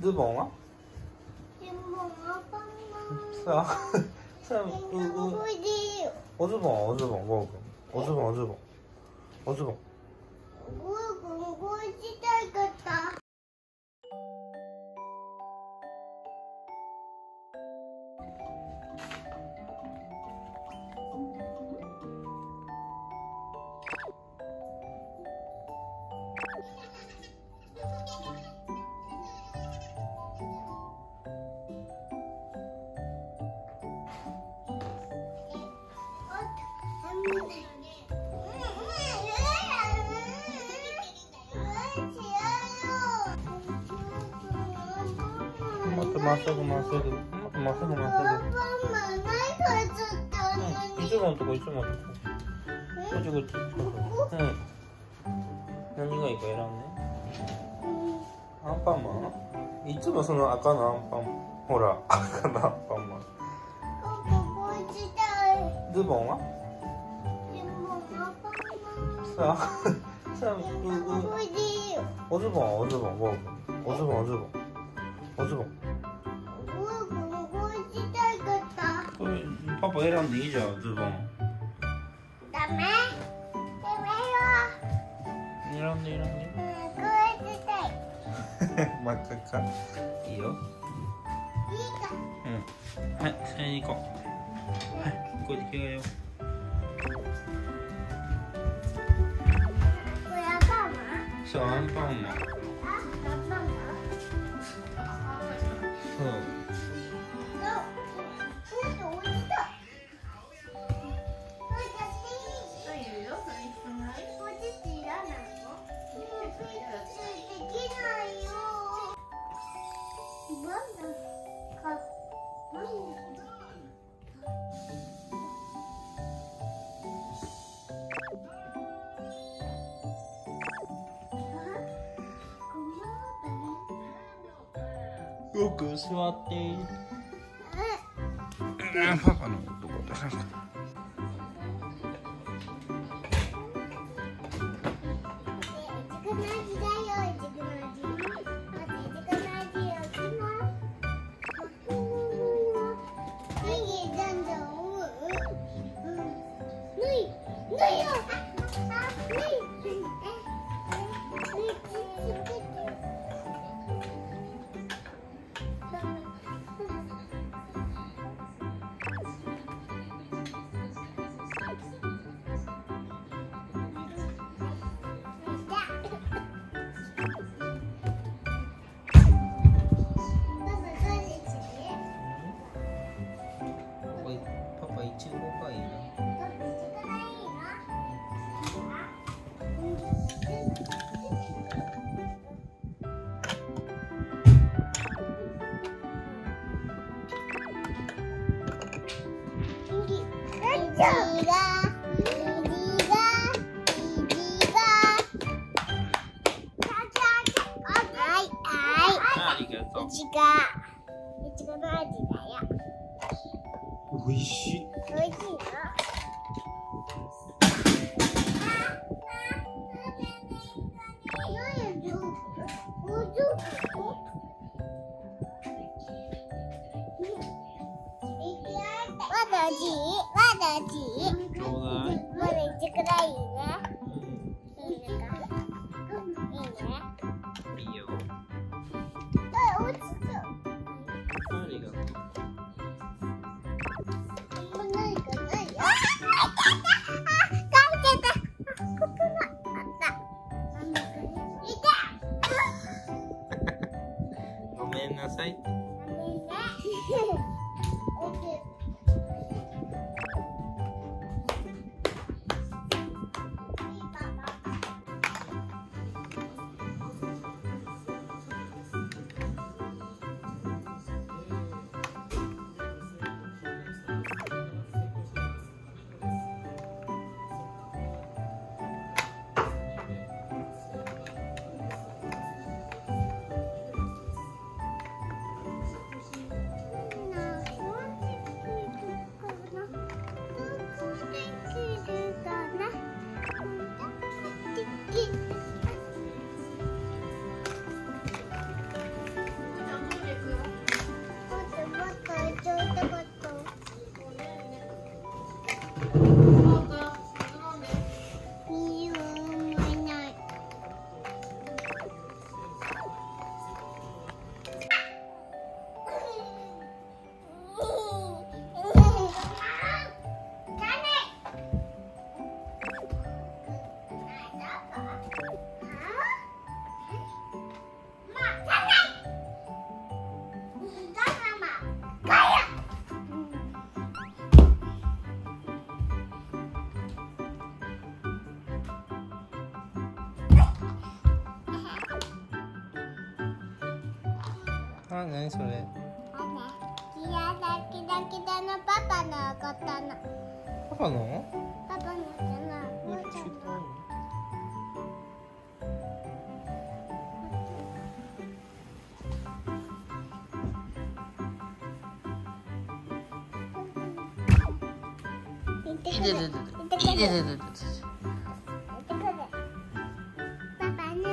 ズボンは？さあ、さあ、おズボンはおズボン、ゴーくん。おズボン、おズボン。おズボン。 ゴーくん、こうしたかった。 もっとまっすぐまっすぐ。もっとまっすぐまっすぐ。いつものとこいつものとこ。こっちこっち。うん。何がいいか選んで。アンパンマン？いつもその赤のアンパン。ほら、赤のアンパンマン。ズボンは？さあ、さあ、おズボンはおズボン、ゴーくん。おズボン、おズボン。おズボン。これパパ選んでいいじゃん、ズボン。 ダメ。 選んで選んで。 こうしたい。 真っ赤か。いいよ。 いいか。 うん。はい、それに行こう。はい、これで着替えよう。 これアンパンマン？ そう、アンパンマン。 アンパンマン？ そう。よく座って。パパのとこ出さなかった。パパいちごがいいな。ありがとう。 いちごの味だよ。 おいしい。 おいしいの？まだちょうだい。まだ1くらいいいね。いいのか？いいね。 いいよ。 落ちそう。 ありがとう。ごめんなさい。 あ、何それ。 キラキラキラのパパの刀。 パパの？ パパのじゃない。おうちゃんの。 いてててて。いてててて。 パパね。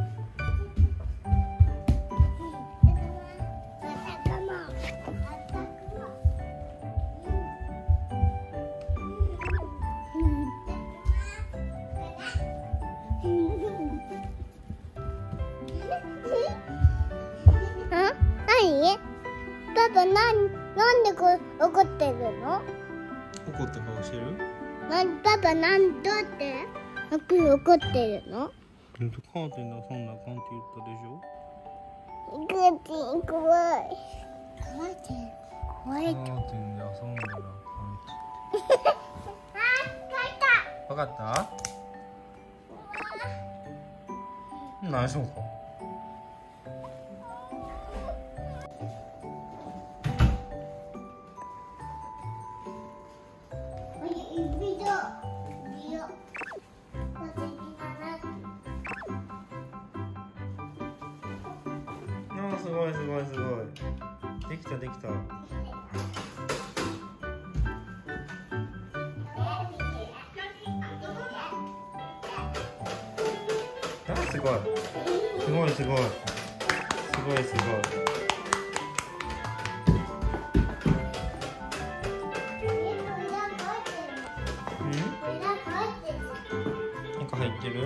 パパなんで怒ってるの？ 怒った顔してる？ パパなんどうって怒ってるの？ カーテンで遊んだらあかんって言ったでしょ？ カーテン怖い。カーテン怖い。 カーテンで遊んだらあかんって。わかった？何しようか。すごいすごいすごい。できたできた。あ、すごい。すごいすごい。すごいすごい。なんか入ってる？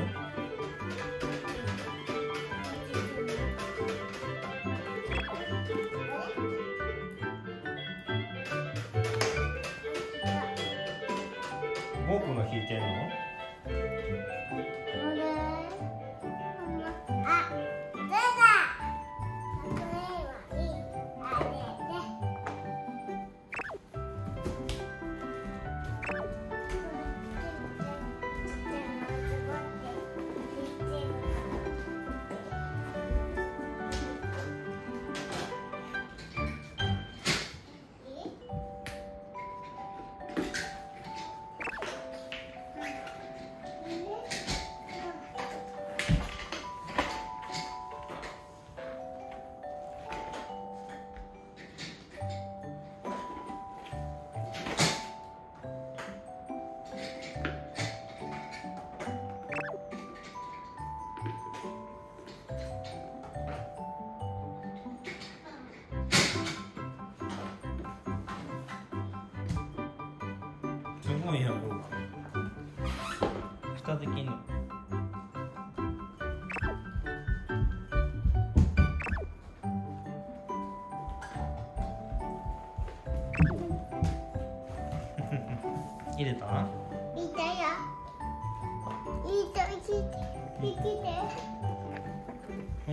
僕が弾いてんの？すごいやん、僕。蓋できんの。入れた？ 見たよ。いいと聞いて。 はい。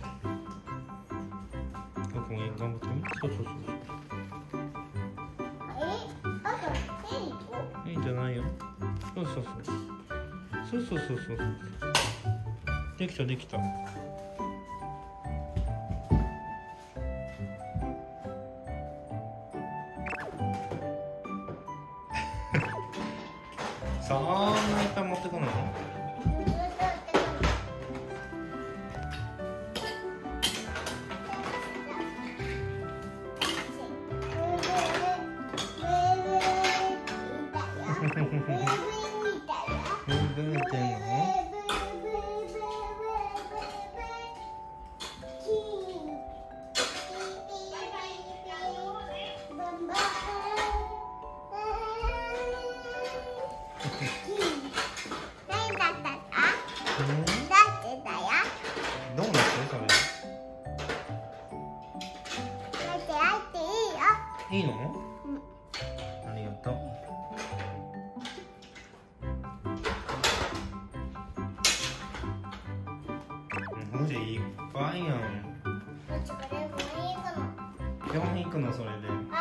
ここに頑張ってみ。そうそうそう。いいんじゃないよ。そうそうそう。そうそうそうそう。できたできた。そんないっぱい持ってくの？ブーってんの？どうなってそれ？いいの？ありがとう。文字いっぱいやん。病院行くのそれで。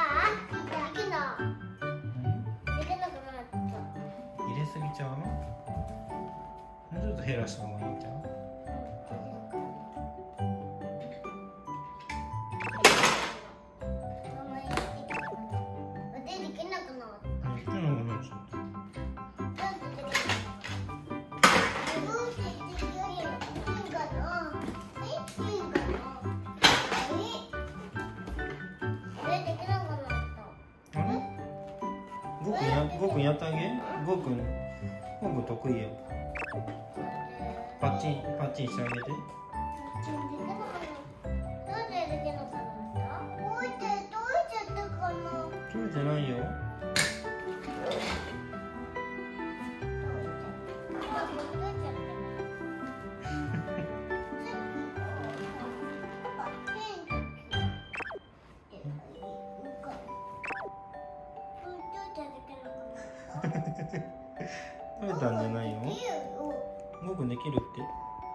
入れすぎちゃう？もうちょっと減らした方がいいんちゃう？ くんやってあげ。ゴーくん得意や。パッチンしてあげて。 どうでできなかった？どういちゃったかな。 取れてないよ。取れたんじゃないよ。ゴーくんできるって。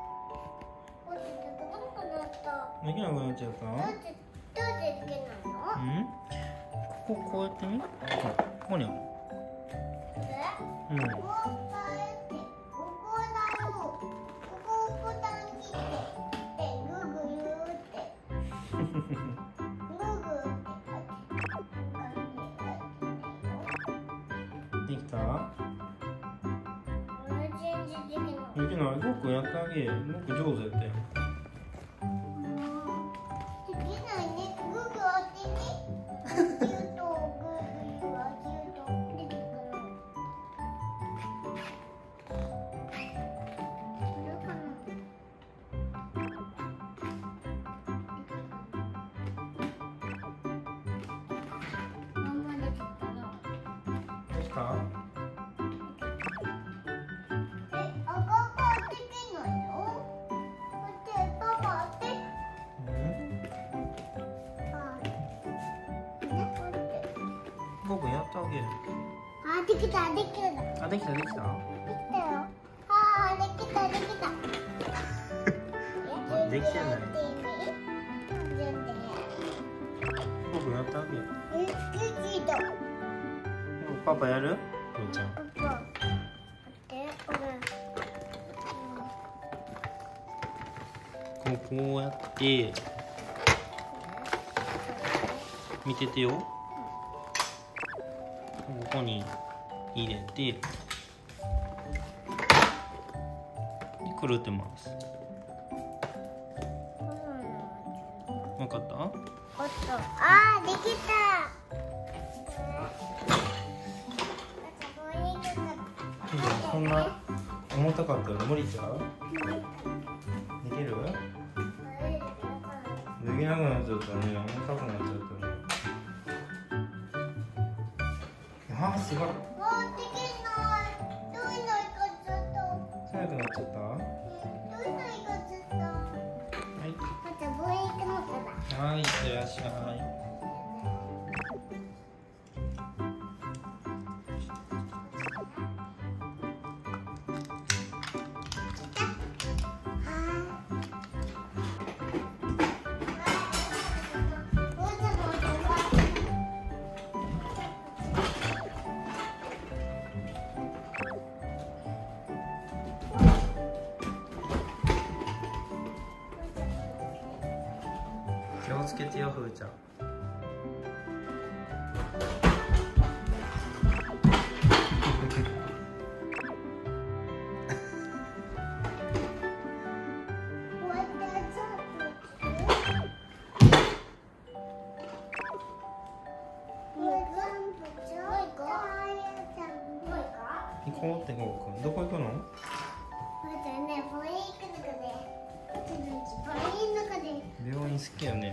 できなくなっちゃった。 どうでできないの？ うん？こうやってみ。ここにある。うん。 ここだよ。ここボタン切って、グーグー言うって。グーグーって。 できた？ 全然できない。 できない。ゴーくんやってあげ。ゴーくん上手やったよ。 できないね。グーグーあってね。言うとグーグー言うわ。言うと出てくる。 できた？ゴーくんやってあげる。 あ、できた。 あ、できた。 できたよ。あ、できた。 できてない。ゴーくんやってあげる。パパやる？ゴーちゃん。こうやって見ててよ。ここに入れてでくるってます。わかった？ あ、できた。 そんな重たかったら無理ちゃう？できる？できなくなっちゃったね。重たくなっちゃったね。あ、すごい。 できない。どういうのいかっちゃった。 速くなっちゃった？ どういうのいかっちゃった。 はい。 あとボーイ行くのかな。 はい、いってらっしゃい。気をつけてよ、ふーちゃん。行こうってゴーくん。どこ行くの？病院好きやね。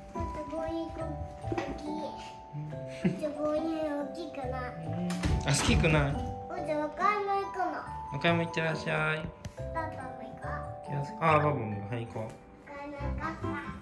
あ、好きくない？お買い物行ってらっしゃい。 パパも行こう。 あ、パパもはい行こう。 お金なかった。